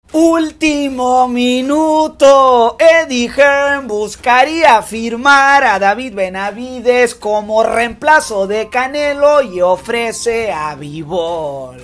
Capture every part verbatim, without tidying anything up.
Último minuto, Eddie Hearn buscaría firmar a David Benavidez como reemplazo de Canelo y ofrece a Bivol.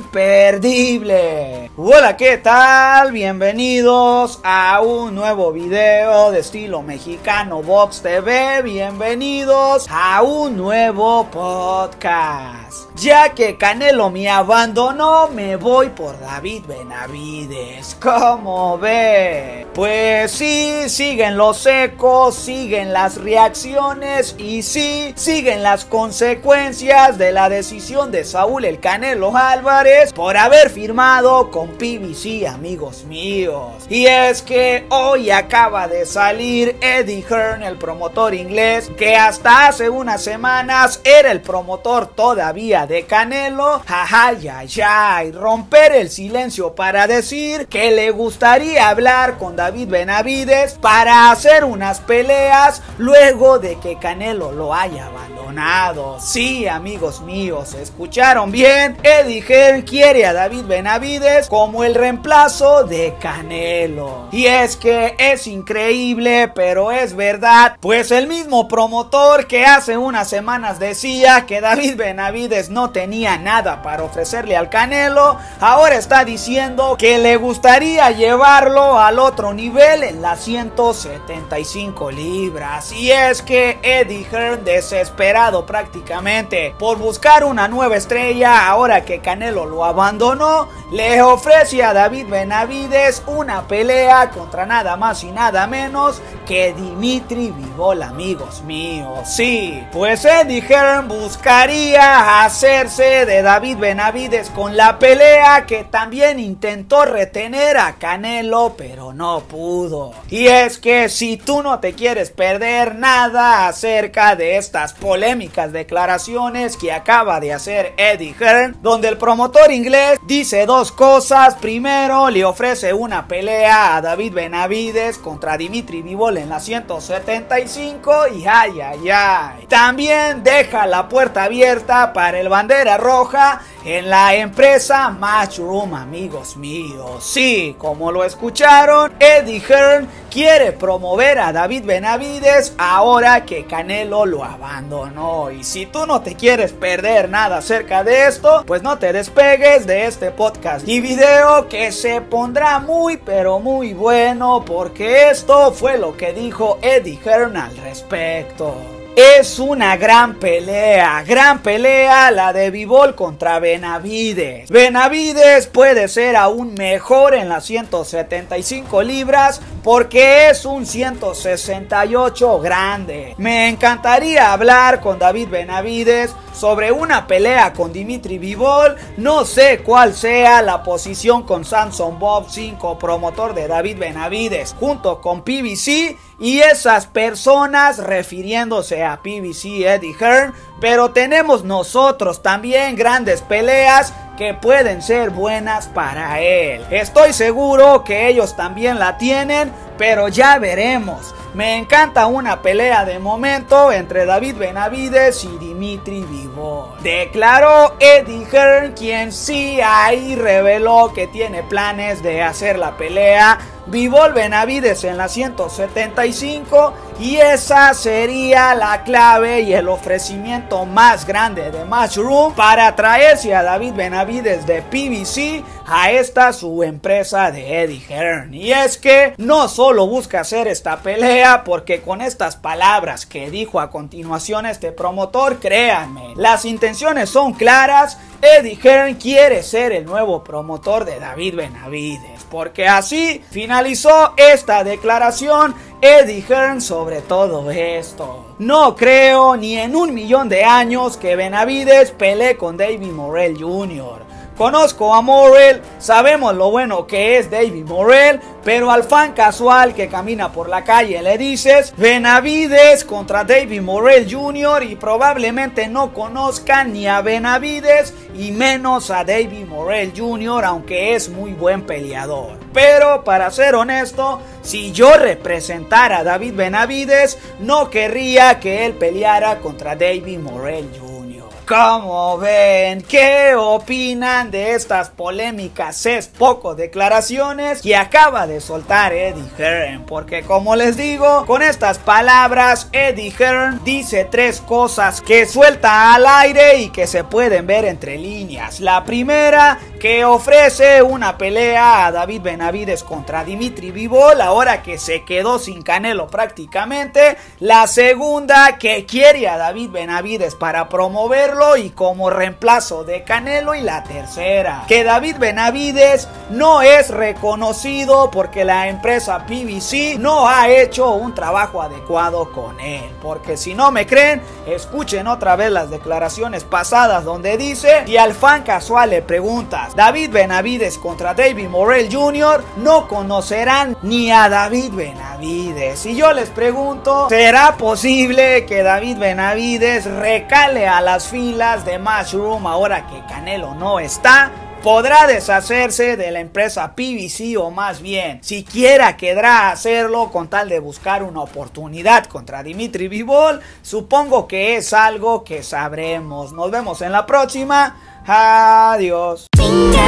Imperdible. Hola, ¿qué tal? Bienvenidos a un nuevo video de estilo mexicano Box T V. Bienvenidos a un nuevo podcast. Ya que Canelo me abandonó, me voy por David Benavidez. ¿Cómo ve? Pues sí, siguen los ecos, siguen las reacciones y sí, siguen las consecuencias de la decisión de Saúl El Canelo Álvarez por haber firmado con P B C, amigos míos. Y es que hoy acaba de salir Eddie Hearn, el promotor inglés, que hasta hace unas semanas era el promotor todavía de Canelo. Ay, ay, ay, romper el silencio para decir que le gustaría hablar con David Benavidez para hacer unas peleas luego de que Canelo lo haya abandonado. Sí, amigos míos, escucharon bien. Eddie Hearn quiere a David Benavidez como el reemplazo de Canelo. Y es que es increíble, pero es verdad, pues el mismo promotor que hace unas semanas decía que David Benavidez no tenía nada para ofrecerle al Canelo, ahora está diciendo que le gustaría llevarlo al otro nivel en las ciento setenta y cinco libras. Y es que Eddie Hearn, desesperado prácticamente por buscar una nueva estrella ahora que Canelo lo abandonó, le ofrece a David Benavidez una pelea contra nada más y nada menos que Dimitri Bivol, amigos míos. Sí, pues Eddie Hearn buscaría hacerse de David Benavidez con la pelea que también intentó retener a Canelo, pero no pudo. Y es que si tú no te quieres perder nada acerca de estas polémicas declaraciones que acaba de hacer Eddie Hearn, donde el promotor inglés dice dos cosas: primero, le ofrece una pelea a David Benavidez contra Dimitri Bivol en la ciento setenta y cinco y ay, ay, ay. También deja la puerta abierta para el bandera roja en la empresa Matchroom, amigos míos. Sí, como lo escucharon, Eddie Hearn quiere promover a David Benavidez ahora que Canelo lo abandonó. Y si tú no te quieres perder nada acerca de esto, pues no te despegues de este podcast y video, que se pondrá muy pero muy bueno, porque esto fue lo que dijo Eddie Hearn al respecto. Es una gran pelea, gran pelea la de Bivol contra Benavidez. Benavidez puede ser aún mejor en las ciento setenta y cinco libras porque es un ciento sesenta y ocho grande. Me encantaría hablar con David Benavidez sobre una pelea con Dimitri Bivol. No sé cuál sea la posición con Samson Bob cinco, promotor de David Benavidez, junto con P B C y esas personas refiriéndose a P B C Eddie Hearn, pero tenemos nosotros también grandes peleas que pueden ser buenas para él. Estoy seguro que ellos también la tienen, pero ya veremos. Me encanta una pelea de momento entre David Benavidez y Dimitri Bivol, declaró Eddie Hearn, quien sí ahí reveló que tiene planes de hacer la pelea Bivol Benavidez en la ciento setenta y cinco, y esa sería la clave y el ofrecimiento más grande de Matchroom para traerse a David Benavidez de P B C a esta su empresa de Eddie Hearn. Y es que no solo busca hacer esta pelea, porque con estas palabras que dijo a continuación este promotor, créanme, las intenciones son claras. Eddie Hearn quiere ser el nuevo promotor de David Benavidez, porque así finalizó esta declaración Eddie Hearn sobre todo esto. No creo ni en un millón de años que Benavidez pelee con David Morrell junior Conozco a Morrell, sabemos lo bueno que es David Morrell, pero al fan casual que camina por la calle le dices Benavidez contra David Morrell junior y probablemente no conozcan ni a Benavidez y menos a David Morrell junior, aunque es muy buen peleador. Pero para ser honesto, si yo representara a David Benavidez, no querría que él peleara contra David Morrell junior ¿Cómo ven? ¿Qué opinan de estas polémicas, es poco declaraciones que acaba de soltar Eddie Hearn? Porque como les digo, con estas palabras Eddie Hearn dice tres cosas que suelta al aire y que se pueden ver entre líneas. La primera, que ofrece una pelea a David Benavidez contra Dimitri Bivol, ahora que se quedó sin Canelo prácticamente. La segunda, que quiere a David Benavidez para promoverlo y como reemplazo de Canelo. Y la tercera, que David Benavidez no es reconocido porque la empresa P B C no ha hecho un trabajo adecuado con él. Porque si no me creen, escuchen otra vez las declaraciones pasadas donde dice: y al fan casual le preguntas, David Benavidez contra David Morrell junior, no conocerán ni a David Benavidez. Y yo les pregunto, ¿será posible que David Benavidez recale a las filas de Matchroom ahora que Canelo no está? ¿Podrá deshacerse de la empresa P B C o más bien siquiera querrá hacerlo con tal de buscar una oportunidad contra Dimitri Bivol? Supongo que es algo que sabremos. Nos vemos en la próxima. Adiós.